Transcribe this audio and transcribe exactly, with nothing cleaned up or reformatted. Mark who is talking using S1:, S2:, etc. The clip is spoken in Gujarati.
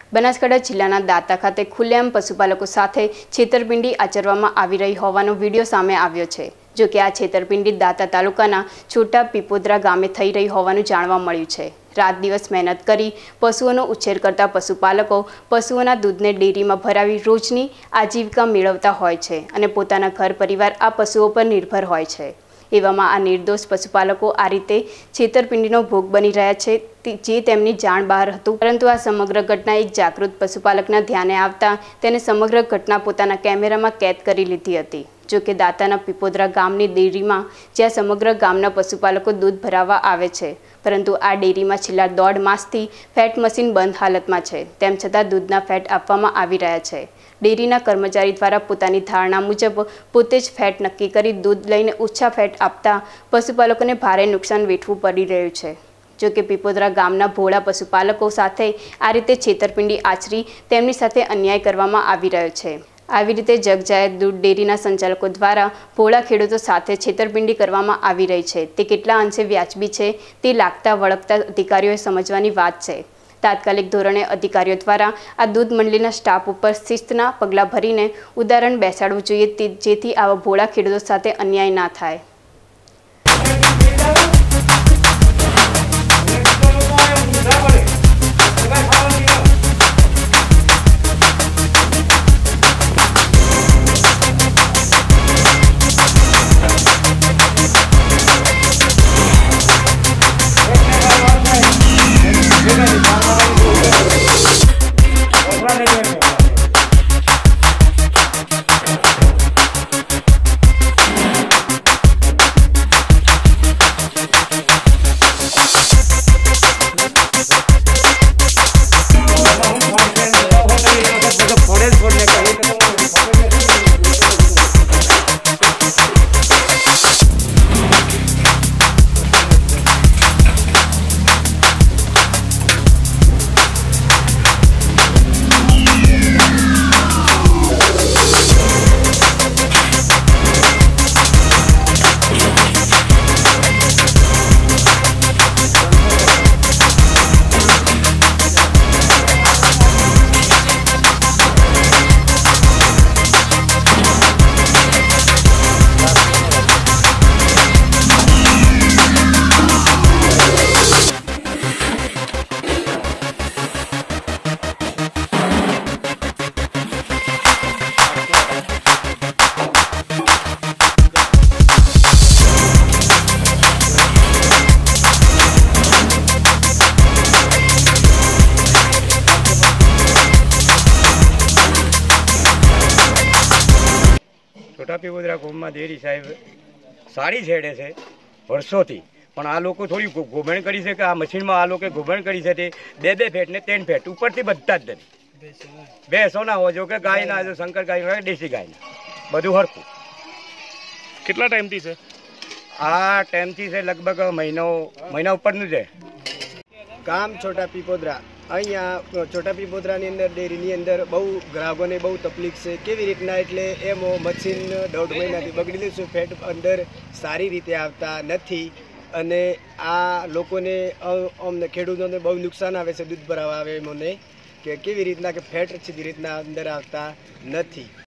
S1: બનાસકાંઠા જિલ્લાના દાંતા ખાતે ખુલ્લેઆમ પશુપાલકો સાથે છેતરપિંડી આચરવામાં આવી રહી હોવાનો વિડીયો સામે આવ્યો છે। જો કે આ છેતરપિંડી દાંતા તાલુકાના છોટા પીપોદરા ગામે થઈ રહી હોવાનું જાણવા મળ્યું છે। રાત દિવસ મહેનત કરી પશુઓનો ઉછેર કરતા પશુપાલકો પશુઓના દૂધને ડેરીમાં ભરાવી રોજની આજીવિકા મેળવતા હોય છે અને પોતાના ઘર પરિવાર આ પશુઓ પર નિર્ભર હોય છે। એવામાં આ નિર્દોષ પશુપાલકો આ રીતે છેતરપિંડીનો ભોગ બની રહ્યા છે, જે તેમની જાણ બહાર હતું। પરંતુ આ સમગ્ર ઘટના એક જાગૃત પશુપાલકના ધ્યાને આવતા તેને સમગ્ર ઘટના પોતાના કેમેરામાં કેદ કરી લીધી હતી। જો કે દાંતાના પીપોદરા ગામની ડેરીમાં જ્યાં સમગ્ર ગામના પશુપાલકો દૂધ ભરાવવા આવે છે, પરંતુ આ ડેરીમાં છેલ્લા દોઢ માસથી ફેટ મશીન બંધ હાલતમાં છે, તેમ છતાં દૂધના ફેટ આપવામાં આવી રહ્યા છે। ડેરીના કર્મચારી દ્વારા પોતાની ધારણા મુજબ પોતે જ ફેટ નક્કી કરી દૂધ લઈને ઓછા ફેટ આપતા પશુપાલકોને ભારે નુકસાન વેઠવું પડી રહ્યું છે। જો કે પીપોદરા ગામના ભોળા પશુપાલકો સાથે આ રીતે છેતરપિંડી આચરી તેમની સાથે અન્યાય કરવામાં આવી રહ્યો છે। આવી રીતે જગજાહેર દૂધ ડેરીના સંચાલકો દ્વારા ભોળા ખેડૂતો સાથે છેતરપિંડી કરવામાં આવી રહી છે, તે કેટલા અંશે વ્યાજબી છે તે લાગતા વળગતા અધિકારીઓએ સમજવાની વાત છે। તાત્કાલિક ધોરણે અધિકારીઓ દ્વારા આ દૂધ મંડળીના સ્ટાફ ઉપર શિસ્તના પગલાં ભરીને ઉદાહરણ બેસાડવું જોઈએ, જેથી આવા ભોળા ખેડૂતો સાથે અન્યાય ના થાય।
S2: छोटा पीपोदरा गामમાં ડેરી સાહેબ સારી છેડે છે વર્ષોથી, પણ આ લોકો થોડી ગોભણ કરી છે કે આ મશીનમાં આ લોકો ગોભણ કરી છે તે બે બે ફેટ ને ત્રણ ફેટ ઉપરથી બધા જ દે ભેંસો ના હોય, જો કે ગાયના જો શંકર ગાય હોય દેશી ગાયના બધું હરખું।
S3: કેટલા ટાઈમથી છે
S2: આ ટાઈમથી છે લગભગ મહિનો મહિના ઉપરનું છે।
S4: ગામ છોટા પીપોદરા, અહીંયા છોટા પીપોદરાની અંદર ડેરીની અંદર બહુ ગ્રાહકોને બહુ તકલીફ છે। કેવી રીતના એટલે એમ મશીન દોઢ મહિનાથી બગડેલું છે, ફેટ અંદર સારી રીતે આવતા નથી અને આ લોકોને અમને ખેડૂતોને બહુ નુકસાન આવે છે, દૂધ ભરાવા આવે એમને કે કેવી રીતના કે ફેટ સીધી રીતના અંદર આવતા નથી।